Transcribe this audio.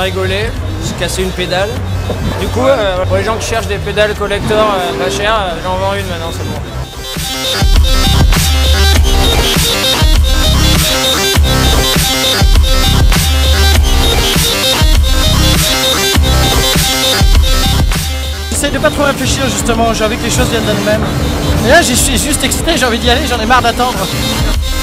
rigolé, j'ai cassé une pédale. Du coup, pour les gens qui cherchent des pédales collector pas chères, j'en vends une maintenant, c'est bon. J'essaie de pas trop réfléchir justement, j'ai envie que les choses viennent d'elles-mêmes. Et là, je suis juste excité, j'ai envie d'y aller, j'en ai marre d'attendre.